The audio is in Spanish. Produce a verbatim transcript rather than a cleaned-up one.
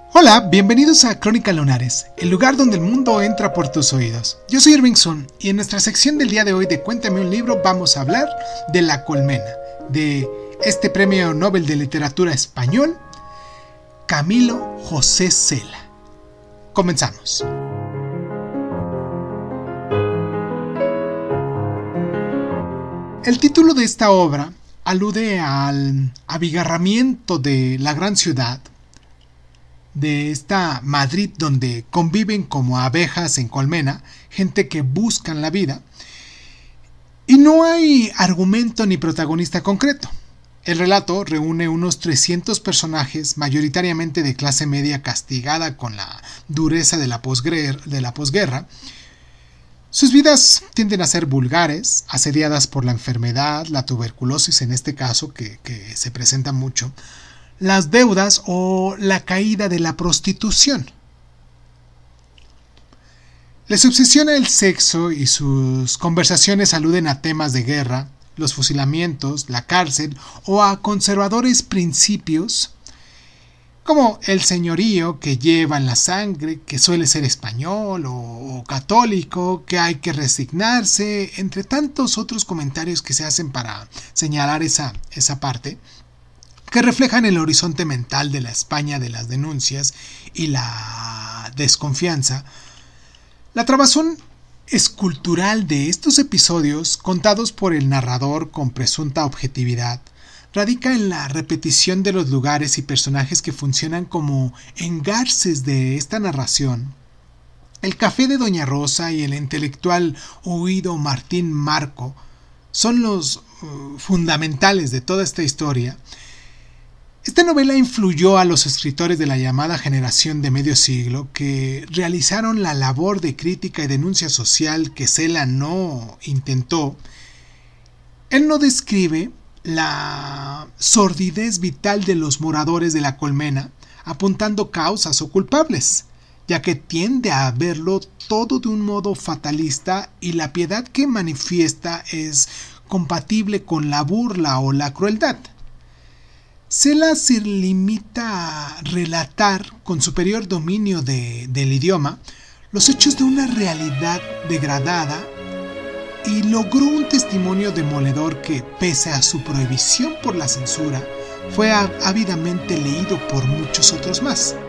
Hola, bienvenidos a Crónica Lunares, el lugar donde el mundo entra por tus oídos. Yo soy Irving Sun y en nuestra sección del día de hoy de Cuéntame un libro vamos a hablar de La Colmena, de este premio Nobel de Literatura Español, Camilo José Cela. Comenzamos. El título de esta obra alude al abigarramiento de la gran ciudad, de esta Madrid donde conviven como abejas en colmena, gente que buscan la vida, y no hay argumento ni protagonista concreto. El relato reúne unos trescientos personajes, mayoritariamente de clase media castigada con la dureza de la posguerra, de la posguerra. Sus vidas tienden a ser vulgares, asediadas por la enfermedad, la tuberculosis en este caso, que, que se presenta mucho, las deudas o la caída de la prostitución. Les obsesiona el sexo y sus conversaciones aluden a temas de guerra, los fusilamientos, la cárcel o a conservadores principios como el señorío que lleva en la sangre, que suele ser español o, o católico, que hay que resignarse, entre tantos otros comentarios que se hacen para señalar esa, esa parte, que reflejan el horizonte mental de la España de las denuncias y la desconfianza. La trabazón escultural de estos episodios, contados por el narrador con presunta objetividad, radica en la repetición de los lugares y personajes que funcionan como engarces de esta narración. El café de Doña Rosa y el intelectual huido Martín Marco son los uh, fundamentales de toda esta historia. Esta novela influyó a los escritores de la llamada generación de medio siglo que realizaron la labor de crítica y denuncia social que Cela no intentó. Él no describe la sordidez vital de los moradores de la colmena, apuntando causas o culpables, ya que tiende a verlo todo de un modo fatalista y la piedad que manifiesta es compatible con la burla o la crueldad. Cela se limita a relatar con superior dominio de, del idioma los hechos de una realidad degradada y logró un testimonio demoledor que, pese a su prohibición por la censura, fue ávidamente leído por muchos otros más.